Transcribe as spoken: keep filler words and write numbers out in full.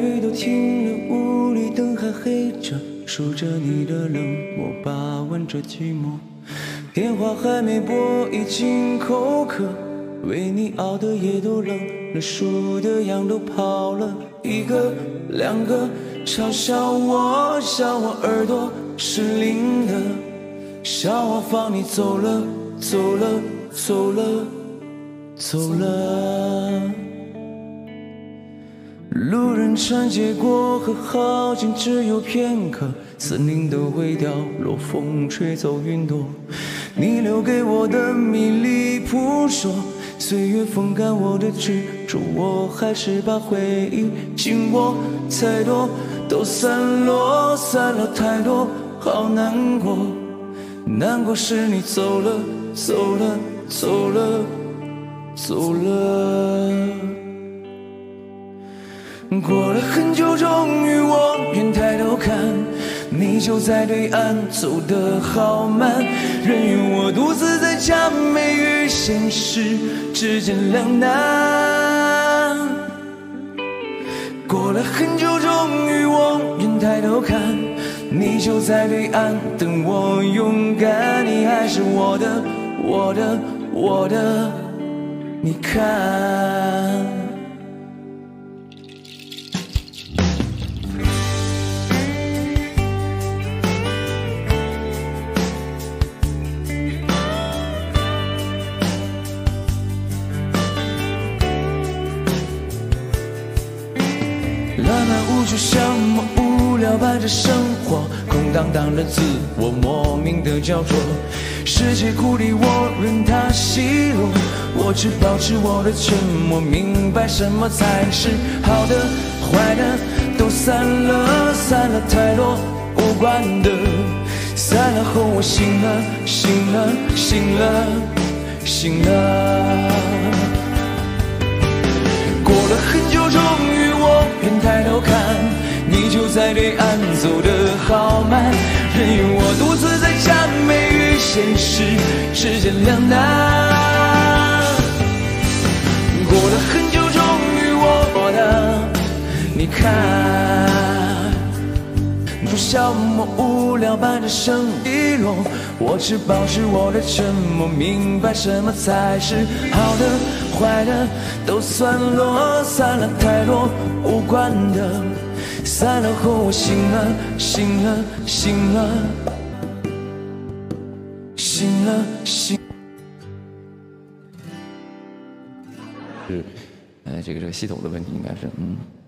雨都停了，屋里灯还黑着，数着你的冷漠，把玩着寂寞。电话还没拨，已经口渴，为你熬的夜都冷了，数的羊都跑了，一个两个，嘲笑我，笑我耳朵是灵的，笑我放你走了，走了，走了，走了。路人穿街过河，好景只有片刻，森林都会掉落，风吹走云朵。你留给我的迷离扑朔，岁月风干我的执着，我还是把回忆紧握。太多都散落，散了太多，好难过。难过是你走了，走了，走了，走了。过了很久，终于我愿抬头看，你就在对岸，走得好慢，任由我独自在假寐与现实之间两难。过了很久，终于我愿抬头看，你就在对岸，等我勇敢，你还是我的，我的，我的，你看。浪漫无趣，像么无聊般的生活，空荡荡的自我，莫名的焦灼。世界孤立我，任它奚落，我只保持我的沉默，明白什么才是好的，坏的都散了，散了太多无关的，散了后我醒了，醒了，醒了，醒了。过了很久，终于我愿抬头看，你就在对岸，走得好慢，任由我独自在假寐与现实之间两难。过了很久，终于我的，你看，不消磨无聊般的生低落，我只保持我的沉默，明白什么才是好的，坏的都散落，散了太多无关的，散了后我醒了，醒了，醒了，醒了，醒。是，呃，这个这个系统的问题应该是，嗯。